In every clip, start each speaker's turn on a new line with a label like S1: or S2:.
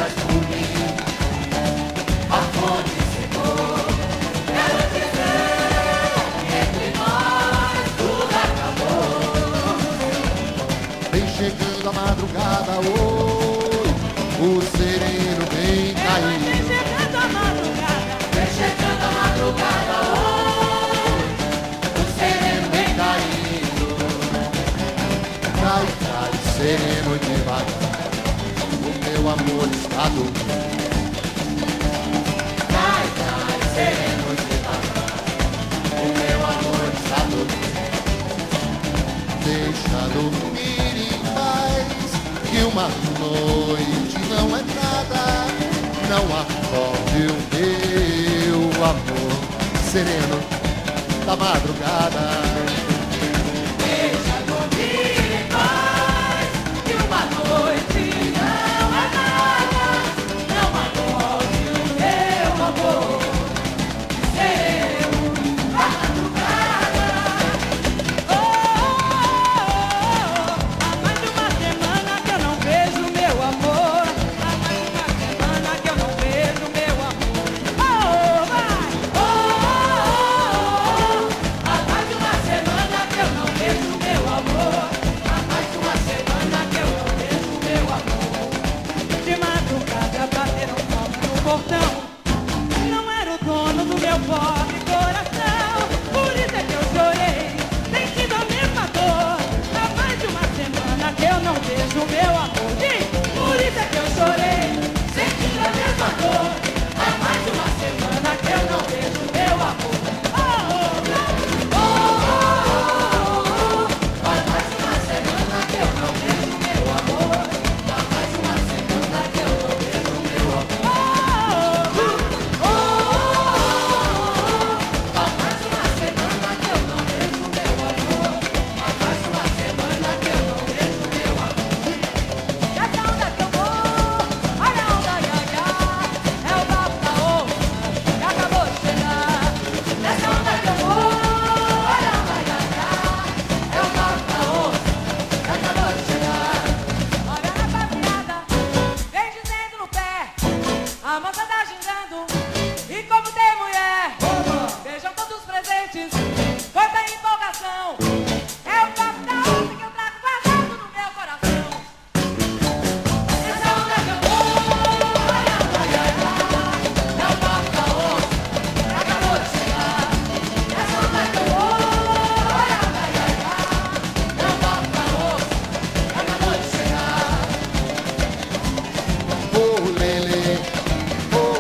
S1: faz por mim. A fome secou. Quero dizer que entre nós tudo acabou.
S2: Vem chegando a madrugada, oi, o sereno vem cair.
S3: Vem chegando a madrugada.
S1: Vem chegando a madrugada, oi, o sereno vem caindo.
S2: Cai, cai, sereno devagar, o meu amor está dormindo.
S1: Cai, cai, sereno devagar, o meu amor está dormindo.
S2: Deixa dormir em paz, que uma noite não é nada. Não acorde o meu amor sereno da madrugada.
S1: Deixa dormir em paz, que uma noite não é nada. Não acorde o meu amor sereno da madrugada.
S3: Oh, há mais de uma semana que eu não vejo meu amor. Há mais de uma semana que eu não vejo meu amor. Oh, vai!
S1: Há mais de uma semana que eu não vejo meu amor. Há mais de uma semana que eu não vejo meu amor.
S3: De madrugada bateram palmas no portão. Não era o dono do meu pobre coração. Por isso é que eu chorei, sentindo a mesma dor. Há mais de uma semana que eu não vejo meu amor. Diz!
S1: Por isso é que eu chorei, sentindo a mesma dor. Há mais de uma semana que eu não vejo meu amor.
S3: Oh,
S1: Há mais de uma semana que eu não vejo meu amor. Há mais de uma semana que eu não vejo meu amor.
S3: oh,
S1: Há mais de uma semana que eu não vejo meu amor. Há mais de uma semana que eu não vejo meu amor.
S3: Essa onda que eu vou, olha a onda, ia, ia. É o bafo da onça que acabou de chegar.
S1: Nessa onda que eu vou, olha a onda, ia, ia. É o bafo da onça que acabou de chegar.
S3: Olha a rapaziada, vem dizendo no pé. A moça tá gingando, e como tem mulher, vejam todos os presentes, quanta empolgação. É o bafo da onça que eu trago guardado no meu coração.
S1: Nessa onda que eu vou, olha a onda, ia, ia. É o bafo da onça que acabou de chegar. Nessa onda que eu vou, olha a onda, ia, ia. É o bafo da onça que acabou de chegar.
S2: Oh, lele, oh,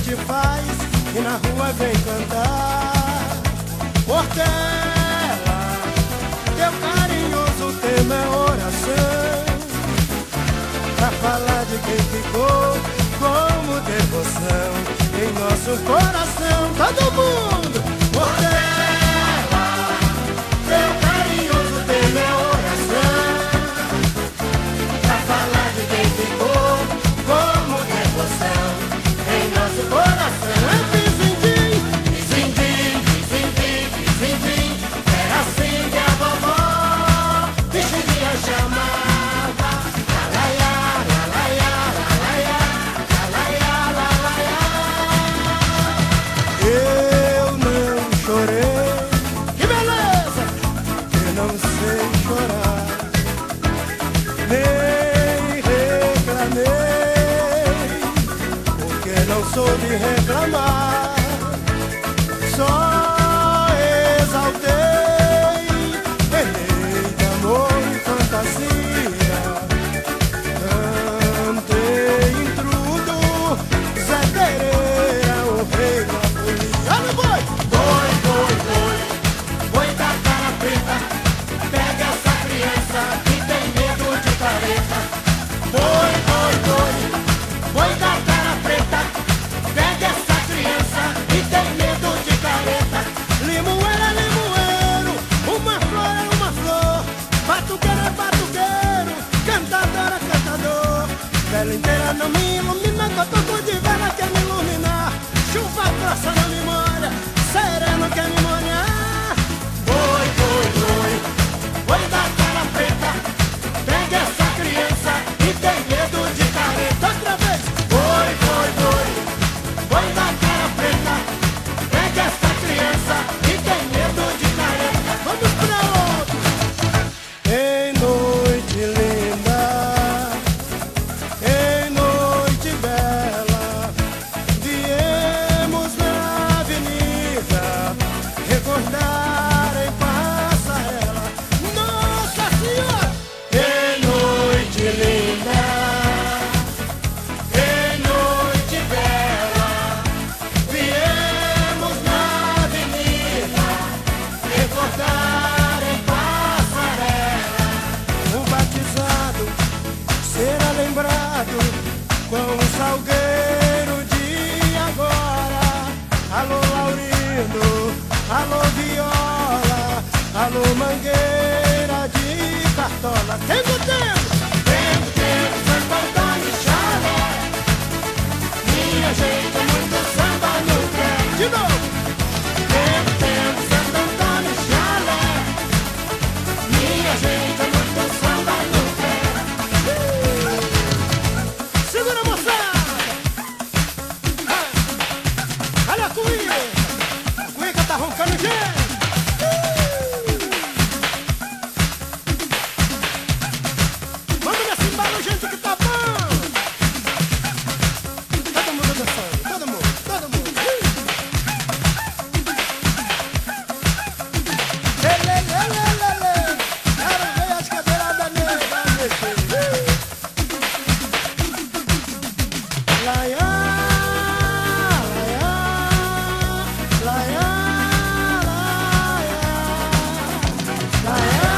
S4: noite faz e na rua vem cantar. Portela, teu carinhoso tema é oração, pra falar de quem ficou como devoção em nosso coração. Todo mundo! Portela, teu carinhoso tema é oração, pra falar de quem ficou como devoção em nosso coração. É pizindim, pizindim, pizindim, pizindim. Era assim que a vovó Virginia chamava. Lalaiá, lalaiá, lalaiá, lalaiá, lalaiá. Eu não chorei, que beleza, eu não sei chorar, nem reclamei, porque não soube reclamar. Só exaltei, errei de amor e fantasia, cantei intrudo, Zé Pereira, o rei da folia. Olha o boi! Boi, boi, boi, boi da cara preta, pega essa criança que tem medo de careta. Boi, boi, boi, boi da cara preta, pega essa criança que tem medo de careta. Limoeiro é limoeiro, uma flor é uma flor, batuqueiro é batuqueiro, cantador é cantador. Vela inteira não me ilumina, cotoco de vela quer me iluminar. Chuva grossa não me molha, sereno quer me molhar. Boi, boi, boi, boi da cara preta, pega essa criança e tem medo de careta. Outra vez! Boi, boi, boi, boi da cara preta, pega essa criança e tem medo de careta. Vamos pra outro! Em noite linda, em noite bela, viemos na avenida recordar em passarela. Nossa Senhora! Em noite linda, em noite bela, viemos na avenida recordar em passarela. O batizado será lembrado com o salgueiro de agora. Alô Laurindo, alô Viola, alô Mangueira de Cartola. Tempo, tempo! Tempo, tempo, Santo Antônio Chalé, minha gente é muito samba no pé. De novo! Tempo, tempo, Santo Antônio Chalé, minha gente é muito samba no pé. Segura, moçada! Olha a cuíca tá roncando, gente! Vamos nesse embalo, gente, que tá bom! Todo mundo dançando, todo mundo, todo mundo! Lê, quero ver as cadeiradas negras mexer! Laiá, laiá, laiá, laiá, laiá,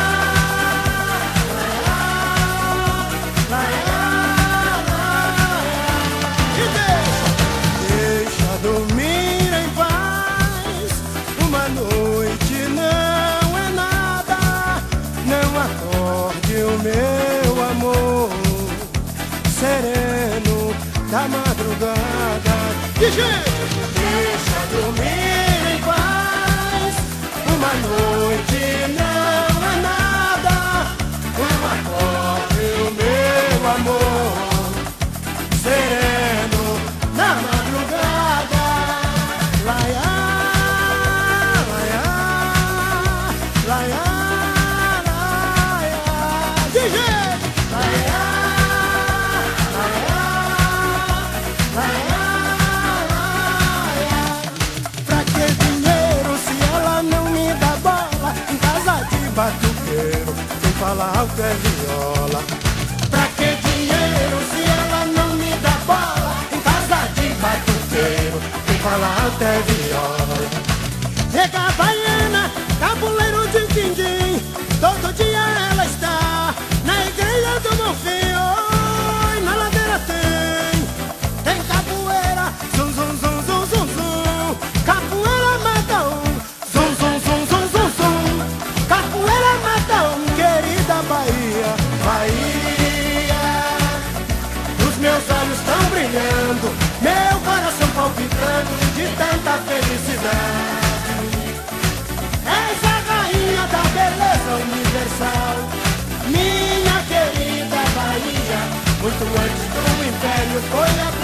S4: laiá, laiá. E deixa dormir em paz, uma noite não é nada, não acorde o meu amor sereno da madrugada. E gente, deixa dormir em paz, uma noite não é nada, não acorde o meu amor sereno na madrugada. Laiá, laiá, laiá, laiá. De gente, laiá, laiá, laiá, laiá. Pra que dinheiro se ela não me dá bola em casa de batuqueiro? Quem fala alto é viola. Pra que dinheiro se ela não me dá bola em casa de batuqueiro? até viola. Rega baiana, tabuleiro de quindim, todo dia ela está na igreja do Bonfim. Oi, na ladeira tem capoeira, zum, zum, zum, zum, zum, zum. Capoeira mata um, zum, zum, zum, zum, zum, zum. Capoeira mata um, querida Bahia, Bahia. Os meus olhos estão brilhando, meu coração palpitando de tanta felicidade. És a rainha da beleza universal, minha querida Bahia. Muito antes do império foi a